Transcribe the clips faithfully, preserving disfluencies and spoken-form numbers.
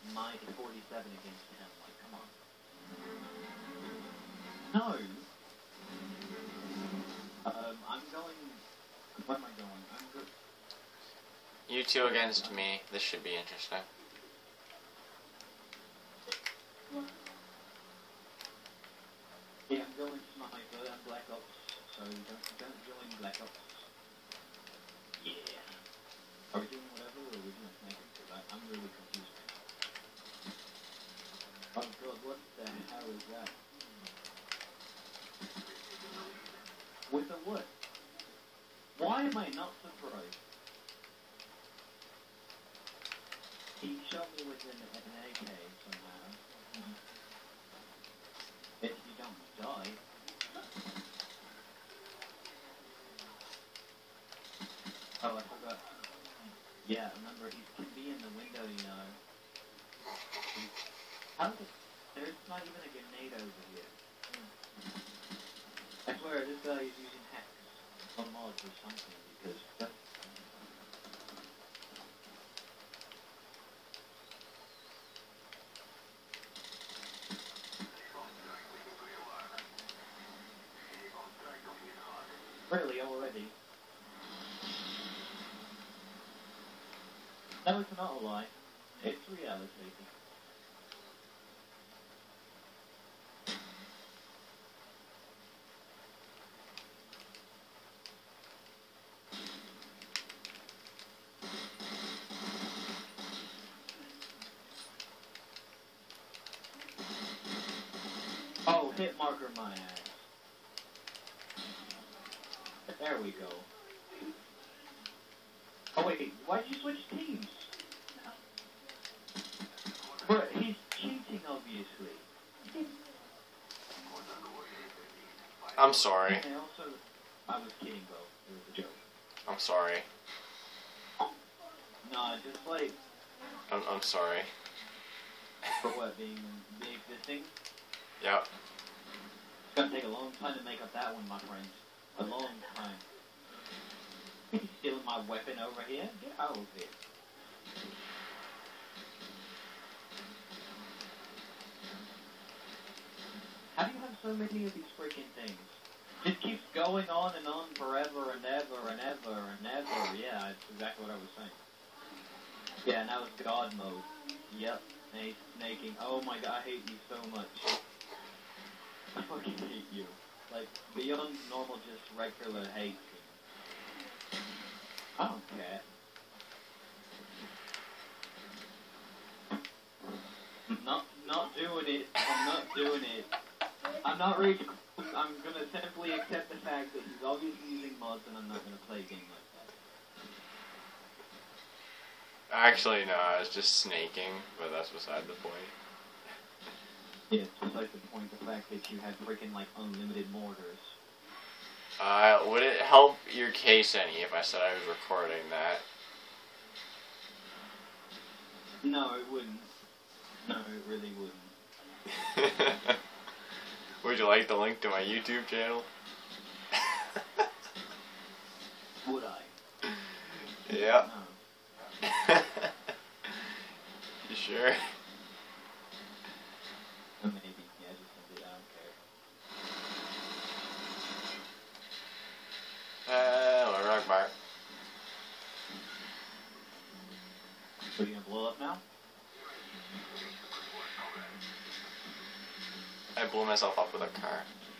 my forty-seven against him. Like, come on. No. Um, I'm going. Where am I going? I'm good. You two against me. This should be interesting. Yeah, I'm going sniper and Black Ops. So don't don't join Black Ops. Yeah. Are we doing whatever, or are we doing sniper? Because I'm really confused right now. Oh god, what the hell is that? With a what? Why am I not surprised? He shot me with an, an A K somehow. If you don't die. Oh, I forgot. Yeah, remember, he can be in the window, you know. How the... There's not even a grenade over here. I swear, this guy is using hacks or mods or something, because... That's really, already? No, it's not a lie. It's reality. Oh, hit marker my ass. There we go. Oh wait, why'd you switch teams? But he's cheating, obviously. I'm sorry. And also, I was kidding, bro. It was a joke. I'm sorry. Nah, just like... I'm, I'm sorry. For what, being, being existing? Yep. It's gonna take a long time to make up that one, my friends. A long time. He's stealing my weapon over here? Get out of here. How do you have so many of these freaking things? It keeps going on and on forever and ever and ever and ever. Yeah, that's exactly what I was saying. Yeah, now it's God mode. Yep, snake, snaking. Oh my god, I hate you so much. I fucking hate you. Like, beyond normal, just regular hate. I don't care. Not, not doing it. I'm not doing it. I'm not really... I'm gonna simply accept the fact that he's obviously using mods and I'm not gonna play a game like that. Actually, no, I was just snaking, but that's beside the point. Yeah, it's beside the point, the fact that you had freaking, like, unlimited mortars. Uh, would it help your case any if I said I was recording that? No, it wouldn't. No, it really wouldn't. Would you like the link to my YouTube channel? Would I? Yeah. No. You sure? Maybe, yeah, just simply, I don't care. Uh, rock bar. So you gonna blow up now? I blew myself up with a car.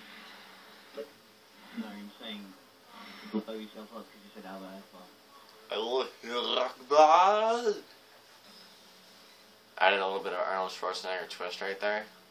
No, you're saying blow yourself up because you said Allah Akbar. I did a little bit of Arnold Schwarzenegger twist right there.